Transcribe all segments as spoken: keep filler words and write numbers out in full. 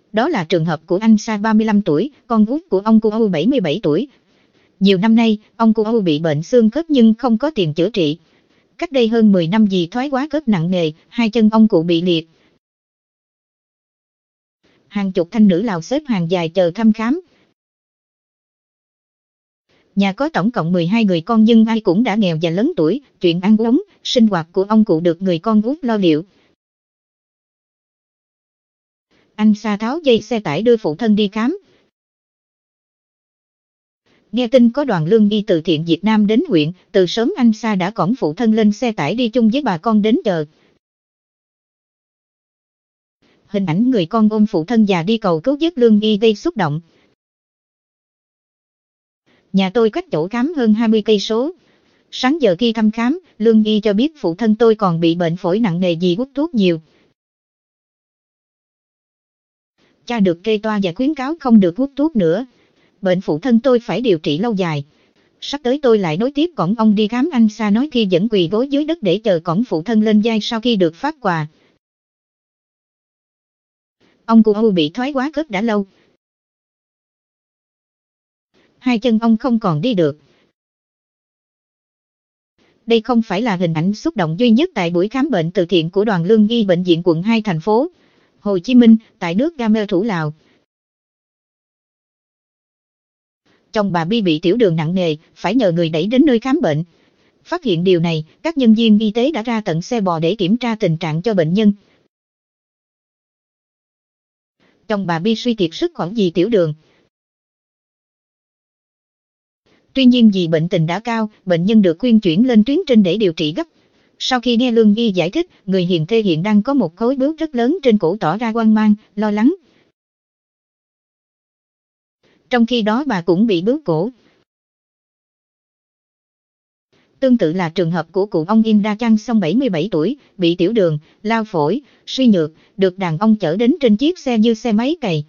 Đó là trường hợp của anh Sa ba mươi lăm tuổi, con út của ông Cu bảy mươi bảy tuổi. Nhiều năm nay, ông Cu bị bệnh xương khớp nhưng không có tiền chữa trị. Cách đây hơn mười năm vì thoái hóa khớp nặng nề, hai chân ông cụ bị liệt. Hàng chục thanh nữ Lào xếp hàng dài chờ thăm khám. Nhà có tổng cộng mười hai người con nhưng ai cũng đã nghèo và lớn tuổi, chuyện ăn uống, sinh hoạt của ông cụ được người con út lo liệu. Anh Sa tháo dây xe tải đưa phụ thân đi khám. Nghe tin có đoàn lương y từ thiện Việt Nam đến huyện, từ sớm anh Sa đã cõng phụ thân lên xe tải đi chung với bà con đến chờ. Hình ảnh người con ôm phụ thân già đi cầu cứu giúp lương y gây xúc động. Nhà tôi cách chỗ khám hơn hai mươi cây số. Sáng giờ khi thăm khám, lương y cho biết phụ thân tôi còn bị bệnh phổi nặng nề vì hút thuốc nhiều. Cha được kê toa và khuyến cáo không được hút thuốc nữa. Bệnh phụ thân tôi phải điều trị lâu dài. Sắp tới tôi lại nối tiếp cõng ông đi khám, anh Sa nói khi vẫn quỳ gối dưới đất để chờ cõng phụ thân lên vai sau khi được phát quà. Ông Cu bị thoái hóa khớp đã lâu. Hai chân ông không còn đi được. Đây không phải là hình ảnh xúc động duy nhất tại buổi khám bệnh từ thiện của đoàn lương y bệnh viện quận hai thành phố Hồ Chí Minh, tại nước Khmer thủ Lào. Chồng bà Bi bị tiểu đường nặng nề, phải nhờ người đẩy đến nơi khám bệnh. Phát hiện điều này, các nhân viên y tế đã ra tận xe bò để kiểm tra tình trạng cho bệnh nhân. Chồng bà Bi suy kiệt sức khoảng vì tiểu đường. Tuy nhiên vì bệnh tình đã cao, bệnh nhân được khuyên chuyển lên tuyến trên để điều trị gấp. Sau khi nghe lương y giải thích, người hiền thê hiện đang có một khối bướu rất lớn trên cổ tỏ ra hoang mang, lo lắng. Trong khi đó bà cũng bị bướu cổ. Tương tự là trường hợp của cụ ông Inda Chang Song bảy mươi bảy tuổi, bị tiểu đường, lao phổi, suy nhược, được đàn ông chở đến trên chiếc xe như xe máy cày.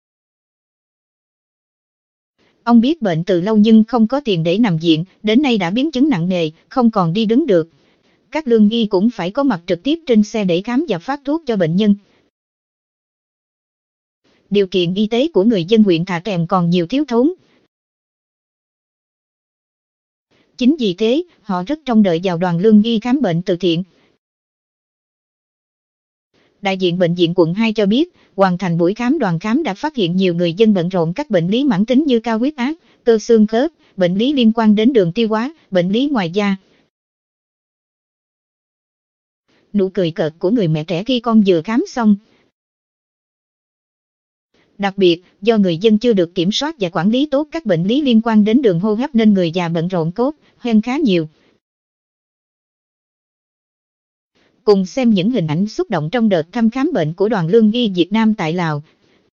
Ông biết bệnh từ lâu nhưng không có tiền để nằm viện, đến nay đã biến chứng nặng nề, không còn đi đứng được. Các lương y cũng phải có mặt trực tiếp trên xe để khám và phát thuốc cho bệnh nhân. Điều kiện y tế của người dân huyện Thà Trèm còn nhiều thiếu thốn. Chính vì thế, họ rất trông đợi vào đoàn lương y khám bệnh từ thiện. Đại diện bệnh viện quận hai cho biết, hoàn thành buổi khám đoàn khám đã phát hiện nhiều người dân bận rộn các bệnh lý mãn tính như cao huyết áp, cơ xương khớp, bệnh lý liên quan đến đường tiêu hóa, bệnh lý ngoài da. Nụ cười cợt của người mẹ trẻ khi con vừa khám xong. Đặc biệt, do người dân chưa được kiểm soát và quản lý tốt các bệnh lý liên quan đến đường hô hấp nên người già bận rộn cốt, hen khá nhiều. Cùng xem những hình ảnh xúc động trong đợt thăm khám bệnh của đoàn lương y Việt Nam tại Lào.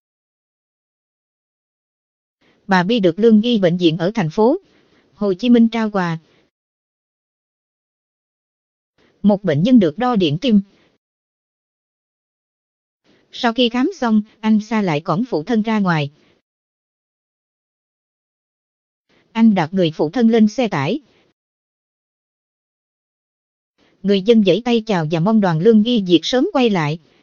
Bà Bi được lương y bệnh viện ở thành phố Hồ Chí Minh trao quà. Một bệnh nhân được đo điện tim. Sau khi khám xong, anh Sa lại cõng phụ thân ra ngoài. Anh đặt người phụ thân lên xe tải. Người dân giãy tay chào và mong đoàn lương y Việt sớm quay lại.